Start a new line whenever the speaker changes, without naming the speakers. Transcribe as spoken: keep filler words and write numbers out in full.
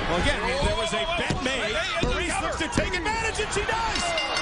Well, again, there was a bet made. Maryse looks to take advantage, and she does.